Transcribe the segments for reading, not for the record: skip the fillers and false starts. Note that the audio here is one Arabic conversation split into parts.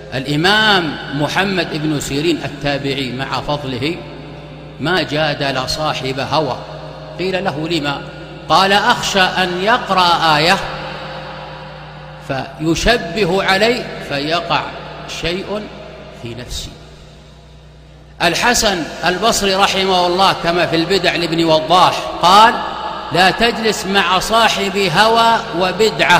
الإمام محمد بن سيرين التابعي مع فضله ما جادل صاحب هوى. قيل له: لما؟ قال: أخشى أن يقرأ آية فيشبه علي فيقع شيء في نفسي. الحسن البصري رحمه الله كما في البدع لابن وضاح قال: لا تجلس مع صاحب هوى وبدعة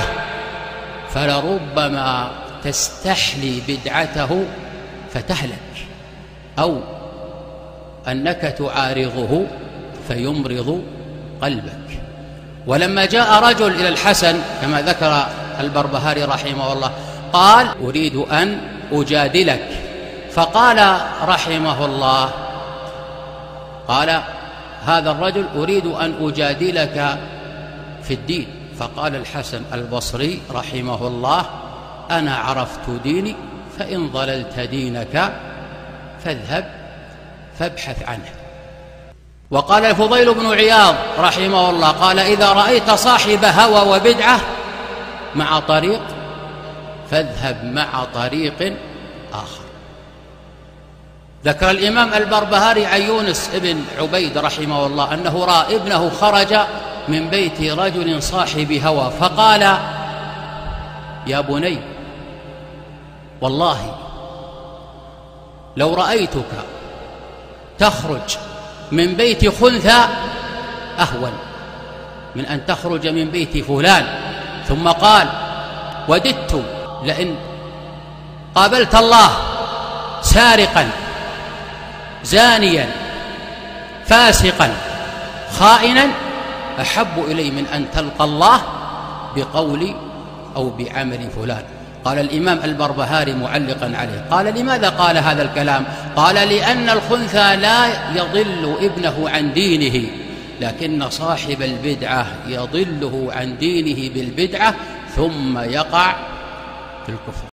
فلربما تستحلي بدعته فتهلك، أو أنك تعارضه فيمرض قلبك. ولما جاء رجل إلى الحسن كما ذكر البربهاري رحمه الله قال: أريد أن أجادلك، فقال رحمه الله، قال هذا الرجل: أريد أن أجادلك في الدين. فقال الحسن البصري رحمه الله: أنا عرفت ديني، فإن ضللت دينك فاذهب فابحث عنه. وقال الفضيل بن عياض رحمه الله قال: إذا رأيت صاحب هوى وبدعة مع طريق فاذهب مع طريق آخر. ذكر الإمام البربهاري عن يونس بن عبيد رحمه الله أنه رأى ابنه خرج من بيت رجل صاحب هوى فقال: يا بني، والله لو رأيتك تخرج من بيت خنثى أهون من أن تخرج من بيت فلان. ثم قال: وددت لئن قابلت الله سارقا زانيا فاسقا خائنا أحب إلي من أن تلقى الله بقول أو بعمل فلان. قال الإمام البربهاري معلقا عليه قال: لماذا قال هذا الكلام؟ قال: لأن الخنثى لا يضل ابنه عن دينه، لكن صاحب البدعة يضله عن دينه بالبدعة ثم يقع في الكفر.